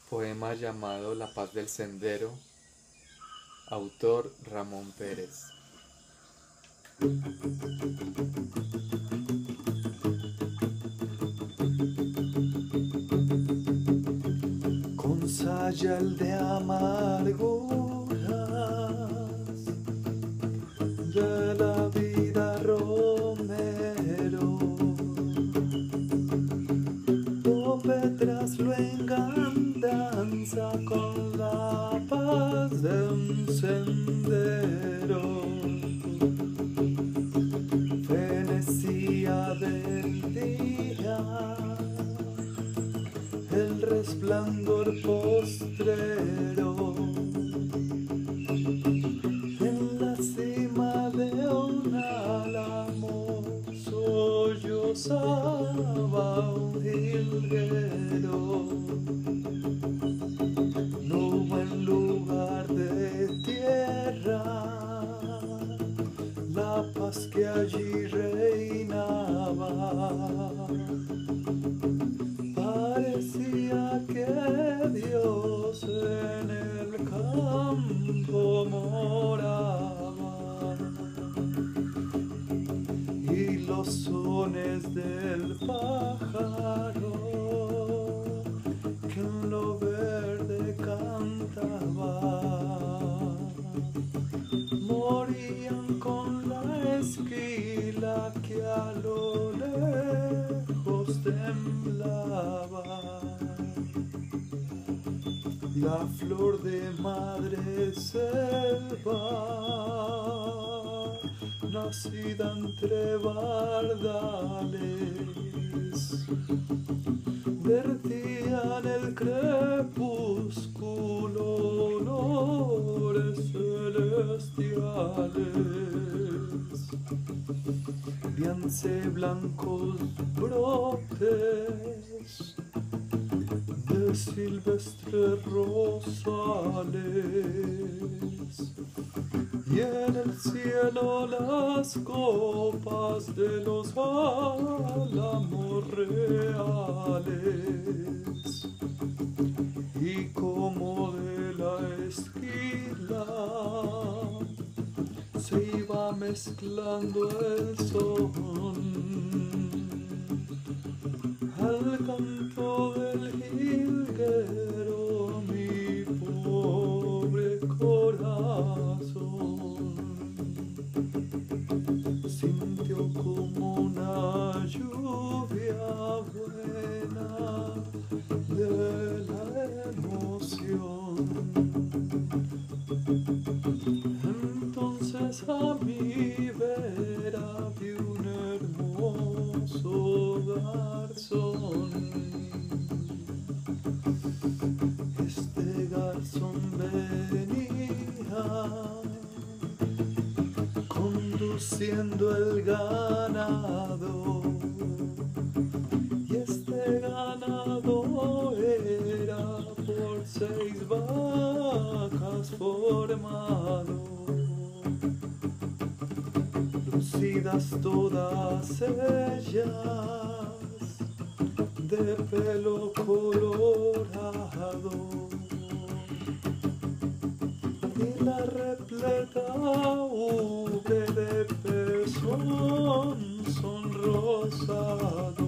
Poema llamado La paz del sendero. Autor Ramón Pérez. Con sayal de amarguras de la vida romero, Petras lo engandanza con la paz de un sendero. Fenecía del día, el resplandor postrero, en la cima de un álamo sollozaba un jilguero. No hubo en lugar de tierra la paz que allí reinaba. Parecía que Dios en el campo moraba, y los sones del pájaro que en lo verde cantaba morían con la esquila que a lo lejos temblaba. La flor de madre selva, nacida entre bardales, vertía en el crepúsculo olores celestiales. Víanse blancos brotes de silvestres rosales, y en el cielo las copas de los álamos reales, y como de la esquila se iba mezclando el son al canto del jilguero. Mi pobre corazón sintió como una lluvia buena de la emoción. Entonces a mi vera vi un hermoso garzón. Este garzón venía conduciendo el ganado, y este ganado era por 6 vacas formado, lucidas todas ellas de pelo colorado, y la repleta ubre de pezón sonrosado.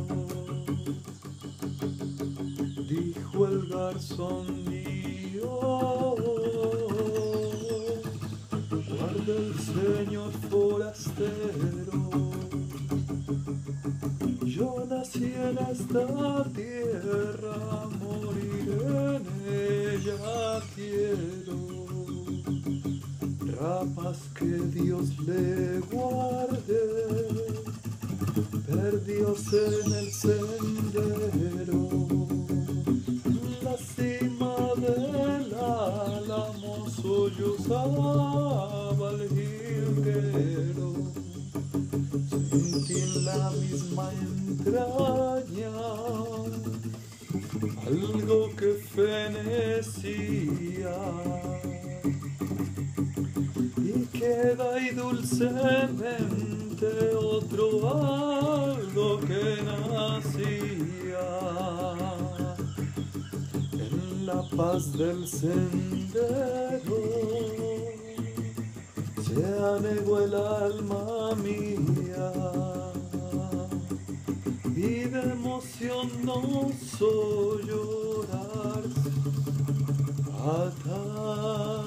Dijo el garzón mío, guarda el señor forastero, yo nací en esta tierra, moriré en ella quiero. Rapas que Dios le guarde, perdidos en el sendero. La cima del álamo sollozaba el jilguero. Sentí en la misma entraña algo que fenecía, y queda ahí dulcemente otro algo que nacía en la paz del sendero, se anegó el alma mía y de emoción no soy llorar.